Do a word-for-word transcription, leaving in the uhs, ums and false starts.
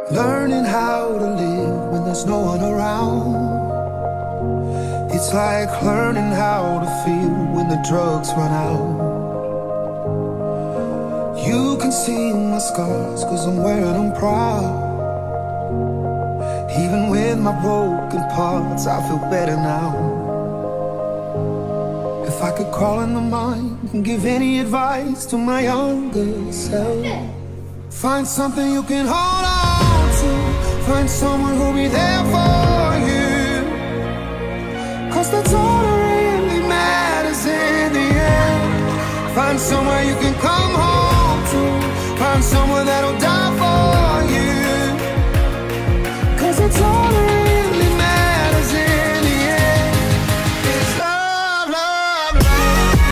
Learning how to live when there's no one around. It's like learning how to feel when the drugs run out. You can see my scars, cause I'm wearing them proud. Even with my broken parts, I feel better now. If I could crawl in the mind and give any advice to my younger self, find something you can hold on to. Find someone who'll be there for you, cause that's all that really matters in the end. Find somewhere you can come home to. Find someone that'll die